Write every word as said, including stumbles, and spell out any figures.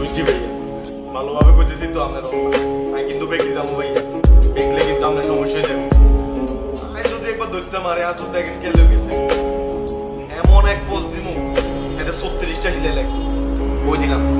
বুঝছি ভাইয়া, ভালোভাবে করতেছি তো আপনার। আমি কিন্তু বেঁকে যাবো ভাইয়া, বেঁকলে কিন্তু আপনার সমস্যা হয়ে যাবে। আমি যদি একবার ধরতে মারে আর তো দেখেন খেলে গেছে, এমন এক পোস্ট দিব এটা ছত্রিশটা সিলাই লাগবে, বই দিলাম।